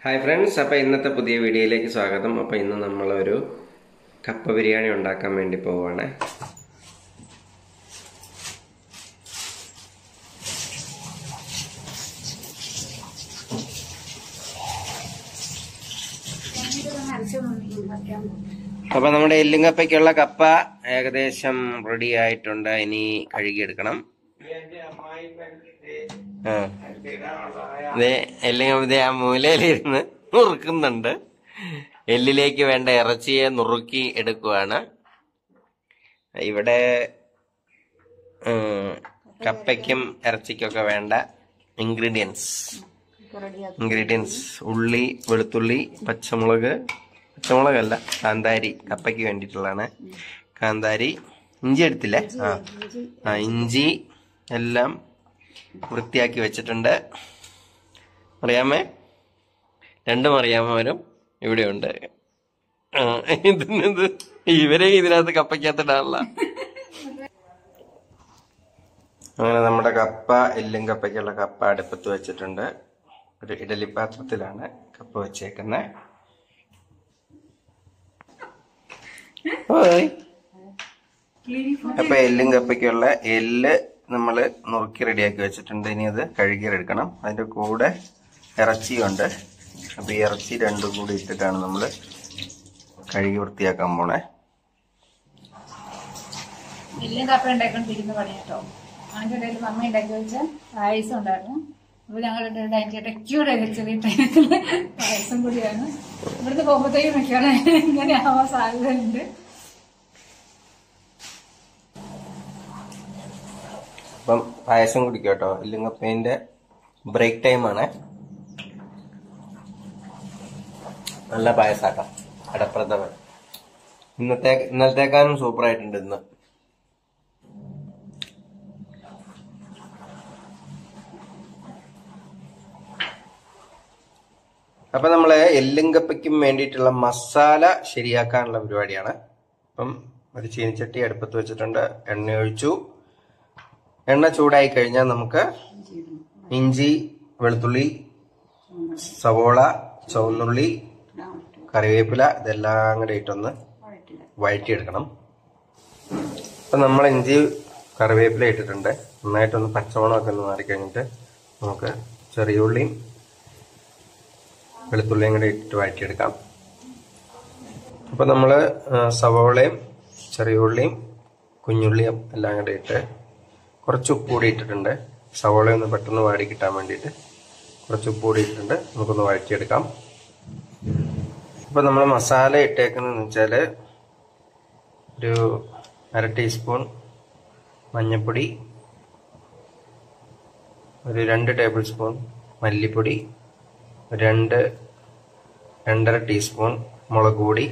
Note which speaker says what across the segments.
Speaker 1: Hi friends, അപ്പോൾ ഇന്നത്തെ പുതിയ വീഡിയോയിലേക്ക് സ്വാഗതം. അപ്പോൾ ഇന്ന് നമ്മളൊരു കപ്പ ബിരിയാണി ഉണ്ടാക്കാൻ വേണ്ടി പോവുകയാണ്. അപ്പോൾ നമ്മുടെ എല്ലും കപ്പയ്ക്കുള്ള കപ്പ ഏകദേശം റെഡി ആയിട്ടുണ്ട്. ഇനി കഴുകിയെടുക്കണം. എല്ലും ആ മൂലയിലിരുന്ന് നുറുക്കുന്നുണ്ട്. എല്ലിലേക്ക് വേണ്ട ഇറച്ചിയെ നുറുക്കി എടുക്കുവാണ്. ഇവിടെ കപ്പയ്ക്കും ഇറച്ചിക്കൊക്കെ വേണ്ട ഇൻഗ്രീഡിയൻസ് ഉള്ളി, വെളുത്തുള്ളി, പച്ചമുളകല്ല, കാന്താരി. കപ്പയ്ക്ക് വേണ്ടിയിട്ടുള്ളതാണ് കാന്താരി. ഇഞ്ചി എടുത്തില്ലേ? ഇഞ്ചി എല്ലാം വൃത്തിയാക്കി വെച്ചിട്ടുണ്ട്. അറിയാമേ, രണ്ടും അറിയാമവരും ഇവിടെയുണ്ട്. ഇവരെ ഇതിനകത്ത് കപ്പയ്ക്കകത്തിടാനുള്ള. അങ്ങനെ നമ്മുടെ കപ്പ, എല്ലും കപ്പയ്ക്കുള്ള കപ്പ അടുപ്പത്ത് വെച്ചിട്ടുണ്ട്. ഒരു ഇഡലി പാത്രത്തിലാണ് കപ്പ വെച്ചേക്കുന്നത്. അപ്പൊ എല്ലും കപ്പയ്ക്കുള്ള എല്ല് നമ്മള് നുറുക്കി റെഡിയാക്കി വെച്ചിട്ടുണ്ട്. ഇനി അത് കഴുകിയെടുക്കണം. അതിന്റെ കൂടെ ഇറച്ചിയുണ്ട്. അപ്പൊ ഈ ഇറച്ചി രണ്ടും കൂടി ഇട്ടിട്ടാണ് നമ്മള് കഴുകി വൃത്തിയാക്കാൻ പോണേ.
Speaker 2: എല്ലും കപ്പ ഉണ്ടാക്കിക്കൊണ്ടിരിക്കുന്ന പണി കേട്ടോ. അതിന്റെ ഇടയിൽ മമ്മ ഉണ്ടാക്കി വെച്ച പായസം ഉണ്ടായിരുന്നു. അപ്പൊ ഞങ്ങളുടെ അതിന്റെ ഇടയ്ക്കൂടെ ചെറിയ ടൈമില് പായസം കൂടിയാണ്. ഇവിടുന്ന് പോകുമ്പോഴത്തേക്കും മിക്കവാറും ഇങ്ങനെ ആവാൻ സാധ്യതയുണ്ട്.
Speaker 1: അപ്പം പായസം കുടിക്കും കേട്ടോ. എല്ലും കപ്പേന്റെ ബ്രേക്ക് ടൈമാണ്. നല്ല പായസാട്ടോ, അടപ്രഥമൻ. ഇന്നലത്തേക്കാളും സൂപ്പറായിട്ടുണ്ട് ഇന്ന്. അപ്പൊ നമ്മള് എല്ലും കപ്പയ്ക്കും വേണ്ടിയിട്ടുള്ള മസാല ശരിയാക്കാനുള്ള പരിപാടിയാണ്. അപ്പം ഒരു ചീനിച്ചട്ടി അടുപ്പത്ത് വെച്ചിട്ടുണ്ട്. എണ്ണ ഒഴിച്ചു. എണ്ണ ചൂടായി കഴിഞ്ഞാൽ നമുക്ക് ഇഞ്ചി, വെളുത്തുള്ളി, സവോള, ചുവന്നുള്ളി, കറിവേപ്പില ഇതെല്ലാം കൂടെ ഇട്ടൊന്ന് വഴറ്റിയെടുക്കണം. അപ്പൊ നമ്മൾ ഇഞ്ചി, കറിവേപ്പില ഇട്ടിട്ടുണ്ട്. നന്നായിട്ടൊന്ന് പച്ചമണമൊക്കെ ഒന്ന് മാറിക്കഴിഞ്ഞിട്ട് നമുക്ക് ചെറിയ ഉള്ളിയും വെളുത്തുള്ളിയും കൂടെ ഇട്ട് വഴറ്റിയെടുക്കാം. അപ്പൊ നമ്മള് സവോളയും ചെറിയ ഉള്ളിയും കുഞ്ഞുള്ളിയും എല്ലാം കൂടെ ഇട്ട് കുറച്ച് ഉപ്പ് കൂടി ഇട്ടിട്ടുണ്ട്. സവോള ഒന്ന് പെട്ടെന്ന് വാടി കിട്ടാൻ വേണ്ടിയിട്ട് കുറച്ച് ഉപ്പ് കൂടി ഇട്ടിട്ടുണ്ട്. നമുക്കൊന്ന് വഴറ്റിയെടുക്കാം. ഇപ്പം നമ്മൾ മസാല ഇട്ടേക്കുന്നതെന്ന് വെച്ചാൽ ഒരു 1/2 ടീസ്പൂൺ മഞ്ഞൾപ്പൊടി, ഒരു 2 ടേബിൾ സ്പൂൺ മല്ലിപ്പൊടി, 2-2.5 ടീസ്പൂൺ മുളക് പൊടി,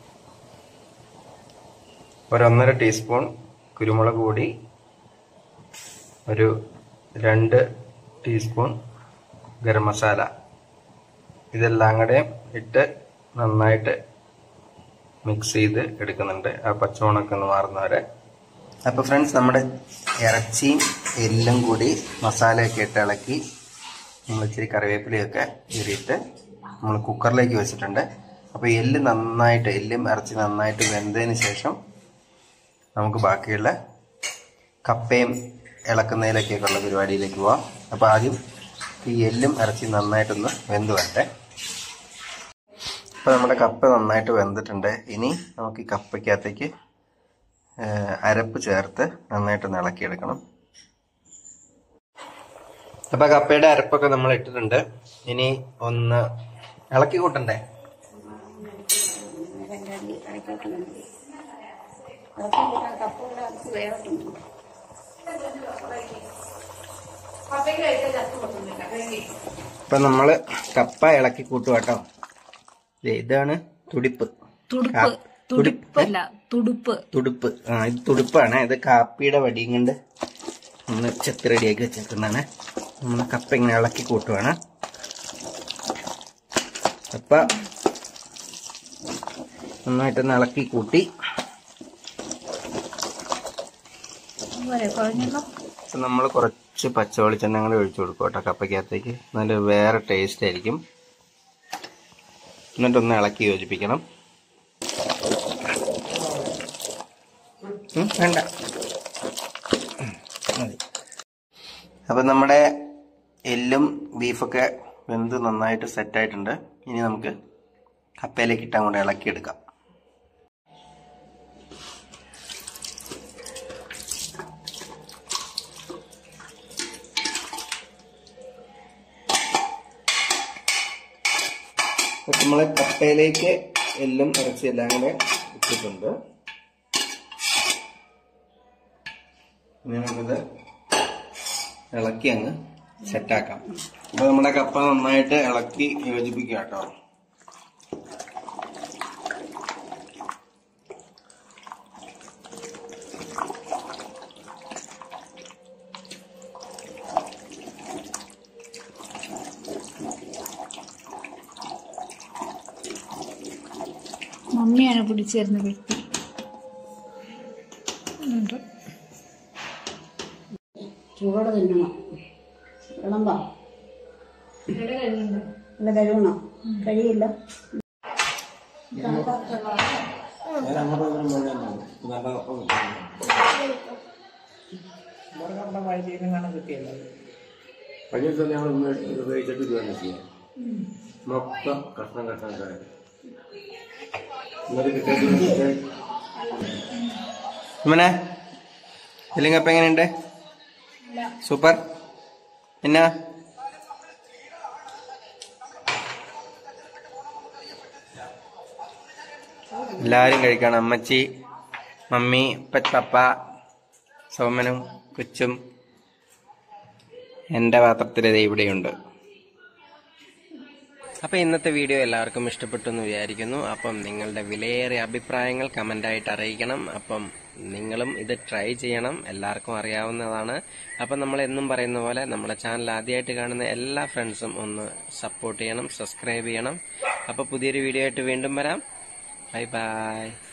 Speaker 1: ഒരു 1.5 ടീസ്പൂൺ കുരുമുളക് പൊടി, ഒരു 2 ടീസ്പൂൺ ഗരം മസാല. ഇതെല്ലാം കൂടെ ഇട്ട് നന്നായിട്ട് മിക്സ് ചെയ്ത് എടുക്കുന്നുണ്ട്, ആ പച്ചമുളകൊക്കെ ഒന്ന് മാറുന്നവരെ. അപ്പോൾ ഫ്രണ്ട്സ്, നമ്മുടെ ഇറച്ചിയും എല്ലും കൂടി മസാലയൊക്കെ ഇട്ട് ഇളക്കി നമ്മൾ ഇച്ചിരി കറിവേപ്പിലയൊക്കെ കീറിയിട്ട് നമ്മൾ കുക്കറിലേക്ക് വെച്ചിട്ടുണ്ട്. അപ്പോൾ എല്ലും ഇറച്ചി നന്നായിട്ട് വെന്തതിന് ശേഷം നമുക്ക് ബാക്കിയുള്ള കപ്പയും ഇളക്കുന്നതിലേക്കൊക്കെയുള്ള പരിപാടിയിലേക്ക് പോവാം. അപ്പോൾ ആദ്യം ഈ എല്ലും ഇറച്ചി നന്നായിട്ടൊന്ന് വെന്ത് വരട്ടെ. അപ്പോൾ നമ്മുടെ കപ്പ നന്നായിട്ട് വെന്തിട്ടുണ്ട്. ഇനി നമുക്ക് ഈ കപ്പയ്ക്കകത്തേക്ക് അരപ്പ് ചേർത്ത് നന്നായിട്ടൊന്ന് ഇളക്കിയെടുക്കണം. അപ്പോൾ കപ്പയുടെ അരപ്പൊക്കെ നമ്മൾ ഇട്ടിട്ടുണ്ട്. ഇനി ഒന്ന് ഇളക്കി കൂട്ടണ്ടേ? ഇപ്പൊ നമ്മള് കപ്പ ഇളക്കി കൂട്ടും കേട്ടോ. ഇതാണ് തുടിപ്പ്. തുടുപ്പ്. ഇത് തുടുപ്പാണ്. ഇത് കാപ്പിയുടെ വടിയും കൊണ്ട് നമ്മള് ചെത്തി റെഡിയാക്കി വെച്ചേക്കുന്നതാണ്. നമ്മള് കപ്പ ഇങ്ങനെ ഇളക്കി കൂട്ടുവാണ്. കപ്പ നന്നായിട്ടൊന്ന് ഇളക്കി കൂട്ടി നമ്മൾ കുറച്ച് പച്ച വെളിച്ചെണ്ണ കൂടെ ഒഴിച്ചു കൊടുക്കും കേട്ടോ കപ്പയ്ക്കകത്തേക്ക്. നല്ല വേറെ ടേസ്റ്റ് ആയിരിക്കും. എന്നിട്ടൊന്ന് ഇളക്കി യോജിപ്പിക്കണം. വേണ്ട, മതി. അപ്പം നമ്മുടെ എല്ലും ബീഫൊക്കെ വെന്ത് നന്നായിട്ട് സെറ്റായിട്ടുണ്ട്. ഇനി നമുക്ക് കപ്പയിലേക്ക് ഇട്ടാൻ കൊണ്ട് ഇളക്കിയെടുക്കാം. നമ്മൾ കപ്പയിലേക്ക് എല്ലും ഇറച്ചി എല്ലാം കൂടെ ഇട്ടിട്ടുണ്ട്. ഇനി നമുക്കിത് ഇളക്കി അങ്ങ് സെറ്റാക്കാം. അപ്പൊ നമ്മുടെ കപ്പ നന്നായിട്ട് ഇളക്കി യോജിപ്പിക്കുക കേട്ടോ.
Speaker 2: മമ്മിയാണ് പിടിച്ചേരുന്ന വ്യക്തി.
Speaker 3: ചൂടോടെ തിന്നണം. വിളമ്പാ അല്ല കഴുകണോ? കഴിയില്ല.
Speaker 1: മൊത്തം കഷ്ണം ഇമ്മനെ എല്ലിങ്ങപ്പ എങ്ങനെയുണ്ട്? സൂപ്പർ. എന്നാ എല്ലാരും കഴിക്കണം. അമ്മച്ചി, മമ്മി, പപ്പ, സോമനും കൊച്ചും എന്റെ പാത്രത്തിൽ ഇവിടെയുണ്ട്. അപ്പം ഇന്നത്തെ വീഡിയോ എല്ലാവർക്കും ഇഷ്ടപ്പെട്ടു എന്ന് വിചാരിക്കുന്നു. അപ്പം നിങ്ങളുടെ വിലയേറിയ അഭിപ്രായങ്ങൾ കമന്റായിട്ട് അറിയിക്കണം. അപ്പം നിങ്ങളും ഇത് ട്രൈ ചെയ്യണം, എല്ലാവർക്കും അറിയാവുന്നതാണ്. അപ്പം നമ്മൾ എന്നും പറയുന്ന പോലെ നമ്മുടെ ചാനൽ ആദ്യമായിട്ട് കാണുന്ന എല്ലാ ഫ്രണ്ട്സും ഒന്ന് സപ്പോർട്ട് ചെയ്യണം, സബ്സ്ക്രൈബ് ചെയ്യണം. അപ്പോൾ പുതിയൊരു വീഡിയോ ആയിട്ട് വീണ്ടും വരാം. Bye by.